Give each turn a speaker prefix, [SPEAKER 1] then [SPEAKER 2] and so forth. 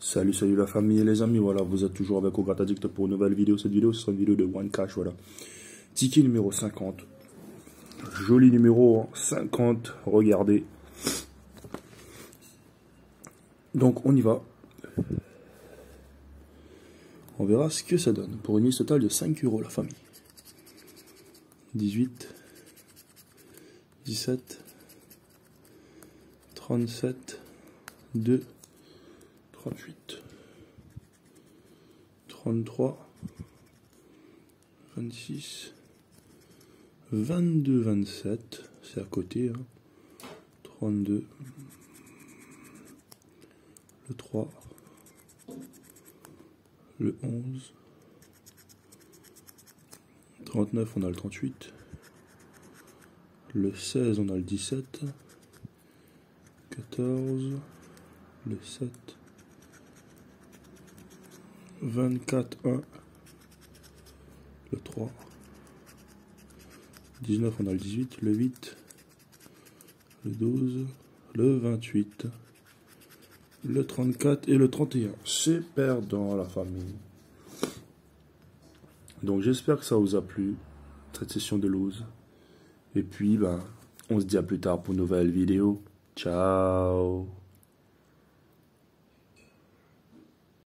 [SPEAKER 1] Salut la famille et les amis, voilà, vous êtes toujours avec Ograt Addict pour une nouvelle vidéo. Cette vidéo, c'est une vidéo de One Cash, voilà. Ticket numéro 50. Joli numéro, hein, 50, regardez. Donc, on y va. On verra ce que ça donne. Pour une mise totale de 5 euros, la famille. 18, 17, 37, 2, 38, 33, 26, 22, 27, c'est à côté, hein. 32, le 3, le 11, 39, on a le 38, le 16, on a le 17, 14, le 7, 24, 1, le 3, 19, on a le 18, le 8, le 12, le 28, le 34 et le 31. C'est perdant, la famille. Donc j'espère que ça vous a plu, cette session de loose. Et puis, on se dit à plus tard pour une nouvelle vidéo. Ciao.